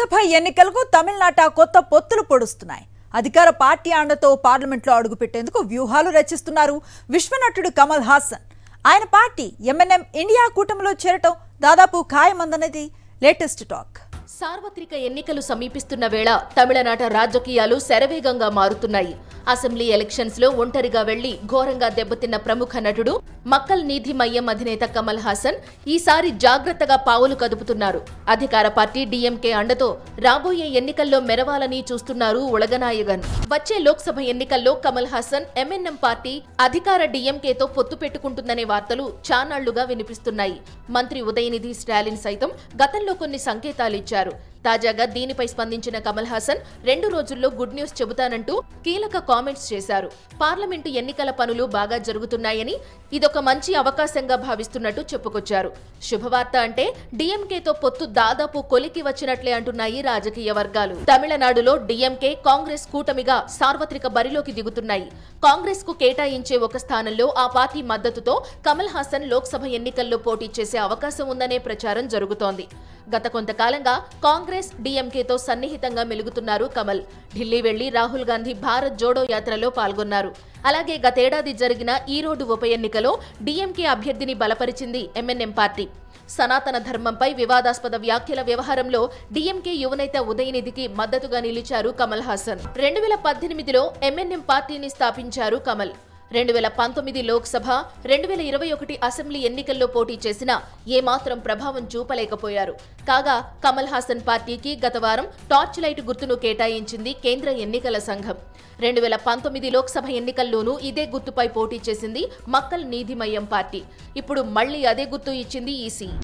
లోక్సభ ఎన్నికలకు తమిళనాట కొత్త పొత్తులు పొడుస్తున్నాయి. అధికార పార్టీ అండతో పార్లమెంట్లో అడుగుపెట్టేందుకు వ్యూహాలు రచిస్తున్నారు విశ్వనటుడు కమల్ హాసన్. ఆయన పార్టీ ఎంఎన్ఎం ఇండియా కూటమిలో చేరటం దాదాపు ఖాయమందనేది లేటెస్ట్ టాక్. సార్వత్రిక ఎన్నికలు సమీపిస్తున్న వేళ తమిళనాట రాజకీయాలు శరవేగంగా మారుతున్నాయి. అసెంబ్లీ ఎలక్షన్స్ లో ఒంటరిగా వెళ్లి ఘోరంగా దెబ్బతిన్న ప్రముఖ నటుడు మక్కల్ నీధి మయ్యం అధినేత కమల్ హాసన్ ఈసారి జాగ్రత్తగా పావులు కదుపుతున్నారు. అధికార పార్టీ డీఎంకే అండతో రాబోయే ఎన్నికల్లో మెరవాలని చూస్తున్నారు ఉలగనాయగన్. వచ్చే లోక్సభ ఎన్నికల్లో కమల్ హాసన్ ఎంఎన్ఎం పార్టీ అధికార డీఎంకేతో పొత్తు పెట్టుకుంటుందనే వార్తలు చానాళ్లుగా వినిపిస్తున్నాయి. మంత్రి ఉదయనిధి స్టాలిన్ సైతం గతంలో కొన్ని సంకేతాలిచ్చారు. తాజాగా దీనిపై స్పందించిన కమల్ హాసన్ 2 రోజుల్లో గుడ్ న్యూస్ చెబుతానంటూ కీలక కామెంట్స్ చేశారు. పార్లమెంటు ఎన్నికల పనులు బాగా జరుగుతున్నాయని ఇదొక మంచి అవకాశంగా భావిస్తున్నట్టు చెప్పుకొచ్చారు. శుభవార్త అంటే డీఎంకేతో పొత్తు దాదాపు కొలికి వచ్చినట్లే అంటున్నాయి రాజకీయ వర్గాలు. తమిళనాడులో డీఎంకే కాంగ్రెస్ కూటమిగా సార్వత్రిక బరిలోకి దిగుతున్నాయి. కాంగ్రెస్ కు కేటాయించే ఒక స్థానంలో ఆ పార్టీ మద్దతుతో కమల్ హాసన్ లోక్సభ ఎన్నికల్లో పోటీ చేసే అవకాశం ఉందనే ప్రచారం జరుగుతోంది. గత కొంతకాలంగా కాంగ్రెస్ డీఎంకేతో సన్నిహితంగా మెలుగుతున్నారు కమల్. ఢిల్లీ వెళ్లి రాహుల్ గాంధీ భారత్ జోడో యాత్రలో పాల్గొన్నారు. అలాగే గతేడాది జరిగిన ఈరోడు ఉప ఎన్నికలో డీఎంకే అభ్యర్థిని బలపరిచింది ఎంఎన్ఎం పార్టీ. సనాతన ధర్మంపై వివాదాస్పద వ్యాఖ్యల వ్యవహారంలో డీఎంకే యువనేత ఉదయనిధికి మద్దతుగా నిలిచారు కమల్ హాసన్. 2018లో ఎంఎన్ఎం పార్టీని స్థాపించారు కమల్. 2019 లోక్సభ, 2021 అసెంబ్లీ ఎన్నికల్లో పోటీ చేసినా ఏమాత్రం ప్రభావం చూపలేకపోయారు. కాగా కమల్ హాసన్ పార్టీకి గత వారం టార్చ్ లైట్ గుర్తును కేటాయించింది కేంద్ర ఎన్నికల సంఘం. 2019 లోక్సభ ఎన్నికల్లోనూ ఇదే గుర్తుపై పోటీ చేసింది మక్కల్ నీధి మయ్యం పార్టీ. ఇప్పుడు మళ్లీ అదే గుర్తు ఇచ్చింది ఈసీ.